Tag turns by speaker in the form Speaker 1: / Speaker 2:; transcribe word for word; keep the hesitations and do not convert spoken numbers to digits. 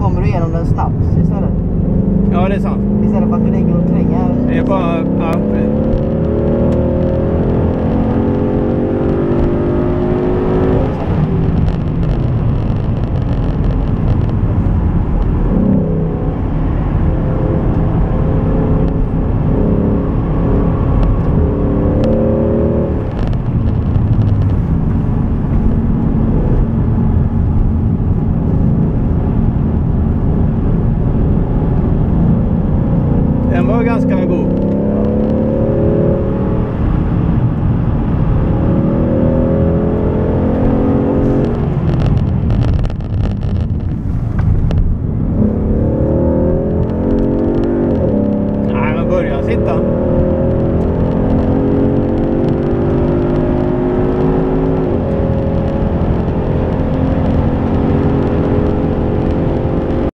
Speaker 1: kommer du igenom den snabbt istället.
Speaker 2: Ja, det är sant.
Speaker 1: Istället för att du ligger och tränger.
Speaker 2: Det är bara... Ja. Den var ganska god.